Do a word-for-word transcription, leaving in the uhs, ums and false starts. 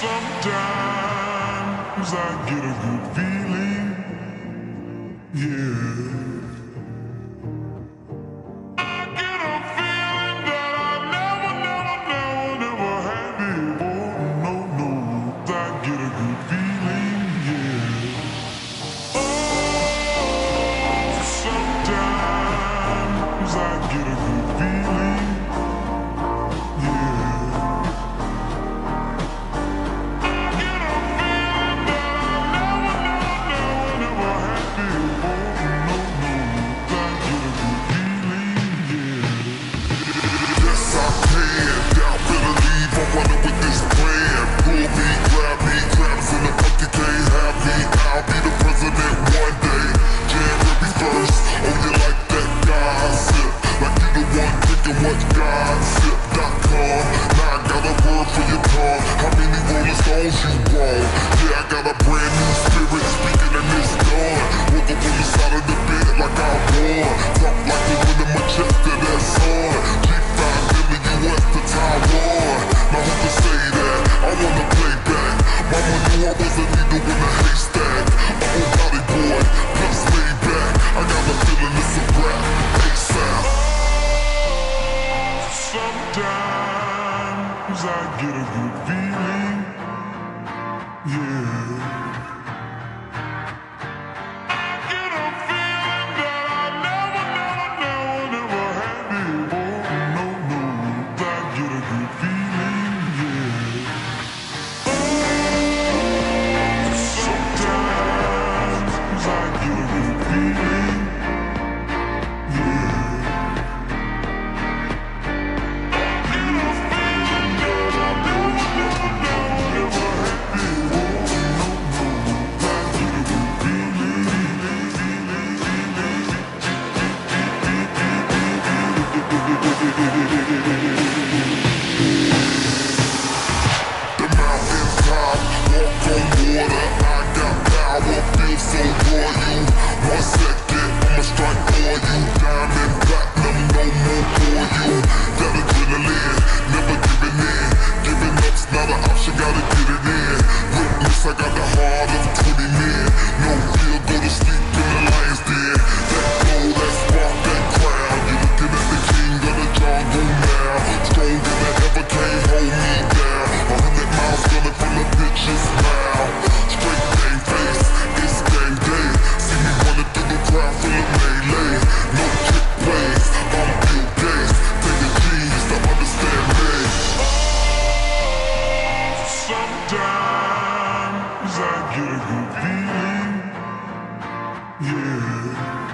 Sometimes I get a good feeling, yeah. I get a feeling that I never, never, never, never had before. No, no, I get a good feeling, yeah. Oh, sometimes I get a good feeling, yeah. Sometimes I get a good feeling, yeah. I get a feeling that I never, never, never, never had before. No, no, I get a good feeling, yeah. Oh, sometimes I get a good feeling, yeah. The mountains top, walk on water, I got power, feel so royal. One second, I'ma strike for you, diamond, platinum, no more for you. That adrenaline, never giving in, giving up's not an option, gotta get it in. Witness, I got the heart of twenty men, no fear, go to sleep in the lion's den. That glow, that spark, that crown, you're looking at the king of the jungle now. Stronger than ever, can't hold me down. A hundred miles running from the bitch's mouth. Straight game face, it's game day. See me running through the crowd full of melee. No kick plays, I'm Bill Gates. Take a genius to understand me. Sometimes I get a good feeling, yeah.